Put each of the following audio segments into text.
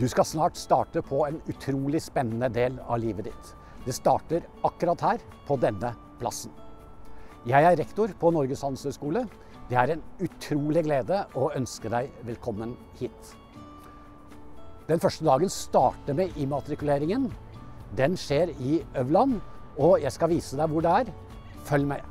Du skal snart starte på en utrolig spennende del av livet ditt. Det starter akkurat her, på denne plassen. Jeg er rektor på Norges handelshøyskole. Det er en utrolig glede å ønske deg velkommen hit. Den første dagen starter med immatrikuleringen. Den skjer i Øvland, og jeg skal vise deg hvor det er. Følg med.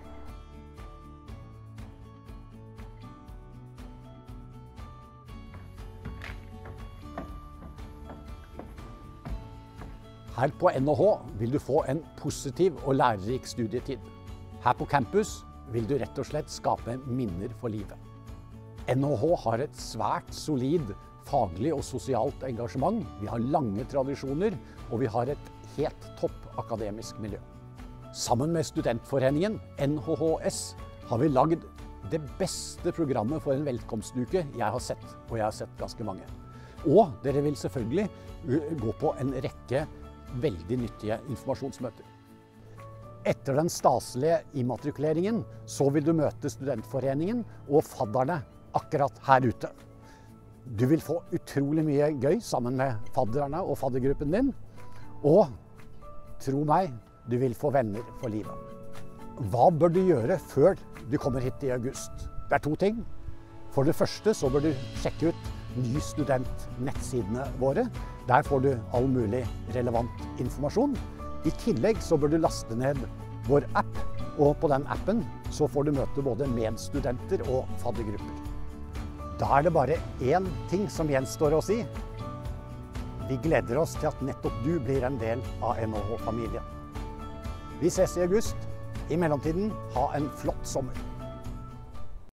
Her på NHH vil du få en positiv og lærerik studietid. Her på campus vil du rett og slett skape minner for livet. NHH har et svært solid faglig og sosialt engasjement. Vi har lange tradisjoner, og vi har et helt topp akademisk miljø. Sammen med studentforeningen NHHS har vi lagd det beste programmet for en velkomstuke jeg har sett, og jeg har sett ganske mange. Og dere vil selvfølgelig gå på en rekke veldig nyttige informasjonsmøter. Etter den staselige immatrikuleringen så vil du møte studentforeningen og fadderne akkurat her ute. Du vil få utrolig mye gøy sammen med fadderne og faddergruppen din. Og tro meg, du vil få venner for livet. Hva bør du gjøre før du kommer hit i august? Det er 2 ting. For det første så bør du sjekke ut Ny Student-nettsidene våre. Der får du all mulig relevant informasjon. I tillegg så bør du laste ned vår app, og på den appen så får du møte både medstudenter og faddergrupper. Da er det bare én ting som gjenstår å si. Vi gleder oss til at nettopp du blir en del av NHH-familien. Vi ses i august. I mellomtiden, ha en flott sommer.